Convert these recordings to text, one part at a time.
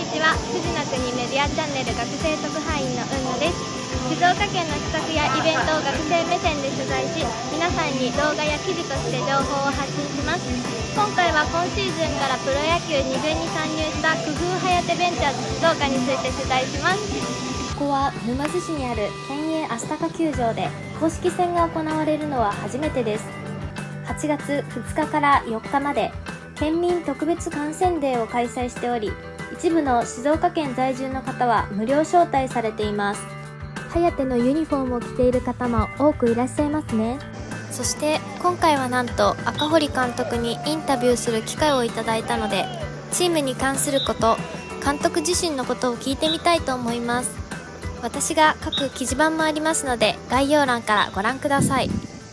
ちは。富士の国メディアチャンネル学生特派員の雲野です。静岡県の企画やイベントを学生目線で取材し、皆さんに動画や記事として情報を発信します。今回は今シーズンからプロ野球2軍に参入した工夫はやてベンチャーズ静岡について取材します。ここは沼津市にある県営アスタカ球場で公式戦が行われるのは初めてです。8月2日から4日まで県民特別観戦デーを開催しており、一部の静岡県在住の方は無料招待されています。はやてのユニフォームを着ている方も多くいらっしゃいますね。そして今回はなんと赤堀監督にインタビューする機会をいただいたので、チームに関すること、監督自身のことを聞いてみたいと思います。私が書く記事板もありますので、概要欄からご覧ください。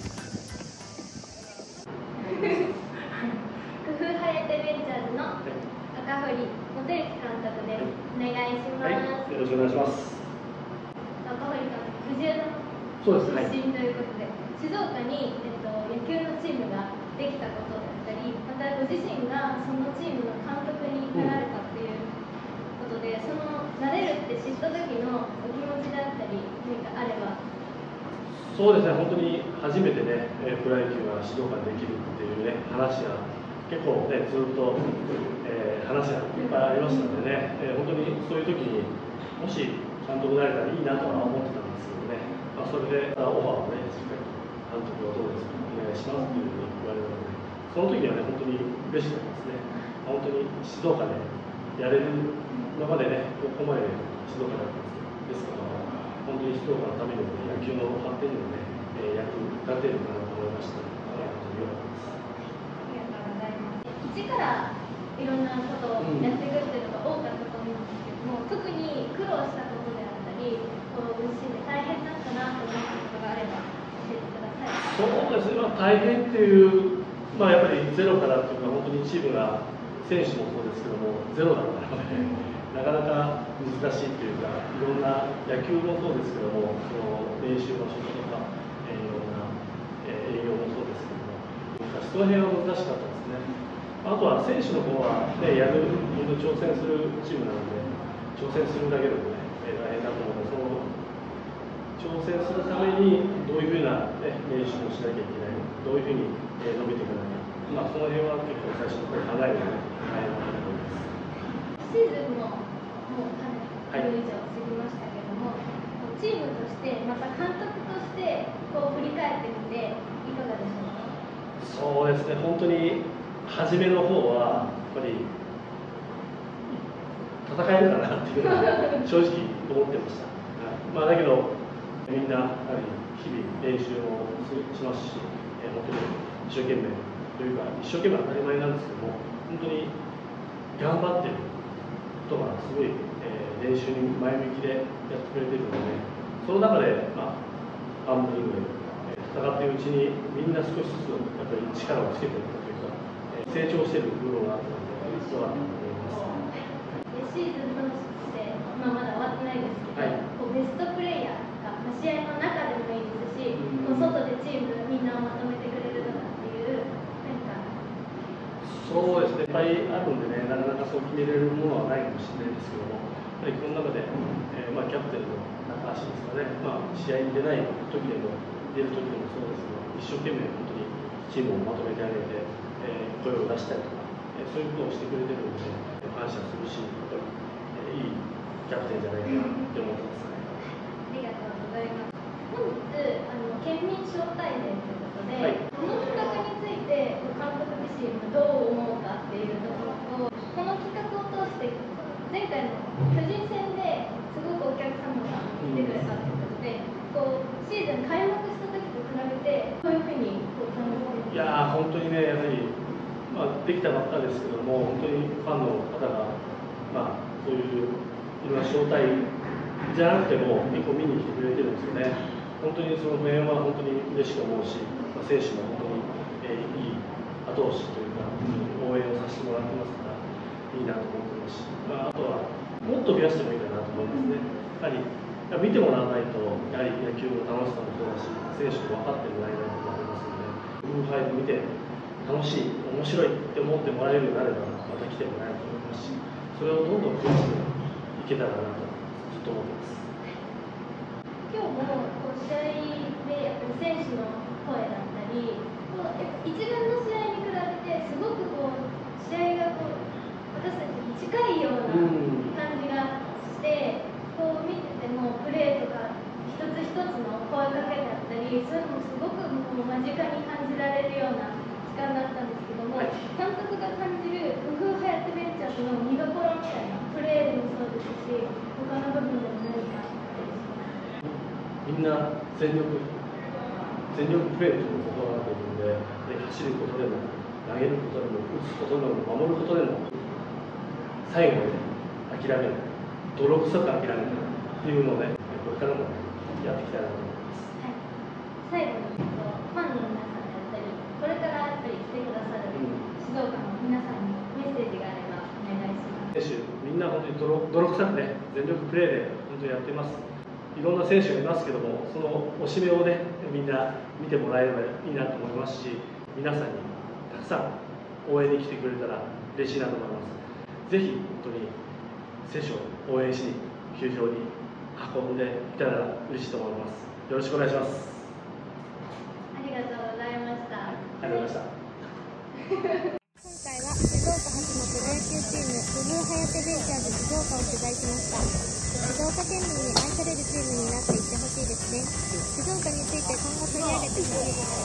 赤堀元之監督です。お願いします。 はい、よろしくお願いします。 赤堀監督、藤枝の出身ということで、静岡に、野球のチームができたことだったり、またご自身がそのチームの監督になられたっていうことで、そのなれるって知った時のお気持ちだったり何かあれば。 そうですね、本当に初めてね、プロ野球が静岡でできるっていうね、話が結構ね、ずっと、話がいっぱいありましたのでね、本当にそういう時にもし監督になれたらいいなとは思ってたんですけどね、それでオファーをね、しっかり監督はどうですか、お願いしますというふうに言われたので、その時はね、本当に嬉しかったですね。本当に静岡でやれるのまでね、ここまで静岡だったんですから、本当に静岡のためにも、ね、野球の発展にもね、役立てるかなと思いました。 一からいろんなことをやっていくっていうのが多かったと思うんですけども、特に苦労したことであったり、ご自身で大変だったなと思ったことがあれば教えてください。 そうですね、大変っていう、やっぱりゼロからというか、本当にチームが、選手もそうですけども、ゼロだったので、なかなか難しいというか、いろんな野球もそうですけども、その練習の仕事とか、いろんな営業もそうですけども、その辺は難しかったですね。あとは選手の方は、ね、挑戦するチームなので、挑戦するだけでも、ね、大変だと思うので、その挑戦するためにどういうふうな、ね、練習をしなきゃいけない、どういうふうに伸びていかなきゃ、その辺は結構最初の頃考えるので、大変だと思います。 シーズンももうかなり以上過ぎましたけども、チームとして、また監督としてこう振り返ってみて、いかがでしょうか。 そうですね、本当に初めの方はやっぱり戦えるかなっていうのは正直思ってました。だけどみんなやはり日々練習をしますし、本当に一生懸命というか一生懸命当たり前なんですけども、本当に頑張ってることがすごい、練習に前向きでやってくれてるので、その中でハンドリングで戦っているうちにみんな少しずつやっぱり力をつけていったというか、成長している部分があったので、そうだと思います。 シーズン通して、まだ終わってないですけど、ベストプレイヤーとか、試合の中でもいいですし、外でチームみんなをまとめてくれるとかっていう、 そうですね、いっぱいあるんでね、なかなかそう決めれるものはないかもしれないですけども、やっぱりこの中で、キャプテンの高橋ですかね、試合に出ない時でも、出る時でもそうですけど、一生懸命本当にチームをまとめてあげて、声を出したりとか、そういうことをしてくれてるので、感謝するし、やっぱりいいキャプテンじゃないかなって思ってますね。 ありがとうございます。本日、県民招待デーということで、この企画について監督自身もどう思うかっていうところと、この企画を通して、前回の巨人戦ですごくお客様が来てくれたということで、シーズン開幕した時と比べて、こういうふうに感じてますか？ いやー、本当にね、やはり、できたばっかですけども、本当にファンの方が、そういういろんな招待じゃなくても、結構見に来てくれてるんですよね。本当にその辺は本当に嬉しく思うし、選手も本当に、いい後押しというか、応援をさせてもらってますから、いいなと思ってますし、あとは、もっと増やしてもいいかなと思いますね。やはり見てもらわないと、やはり野球の楽しさもそうだし、選手も分かってもらえないと思いますので、ウーファイブ見て、楽しい、面白いって思ってもらえるようになれば、また来てもらえると思いますし、それをどんどん増やしていけたらなとずっと思ってます。 今日も試合でやっぱり選手の声だったり、一軍の試合に比べてすごく試合が私たちに近いような感じがして、見ててもプレーとか一つ一つの声かけだったり、そういうのもすごく間近に感じられるような時間だったんですけども、監督が感じるウフハヤテベンチャーズの見どころみたいな、プレーでもそうですし、他の部分でも何かあったりしますか？ みんな全力プレーというのを心がけているので、走ることでも投げることでも打つことでも守ることでも最後まで諦めない、泥臭く諦めないっていうのをね、これからもやっていきたいなと思います。 はい、最後にファンの皆さんだったり、これからやっぱり来てくださる静岡の皆さんにメッセージがあればお願いします。 選手みんな本当に泥臭くね、全力プレーで本当にやってます。いろんな選手がいますけども、そのおしめをね、みんな見てもらえればいいなと思いますし、皆さんにたくさん応援に来てくれたら嬉しいなと思います。ぜひ本当に選手を応援しに球場に運んでいたら嬉しいと思います。よろしくお願いします。 ありがとうございました。 ありがとうございました。 今回は静岡発のプロ野球チームウフハヤテベンチャーズ静岡を取材しました。静岡県民に愛されるチームになっていってほしいですね。静岡について今後取り上げてほしいこと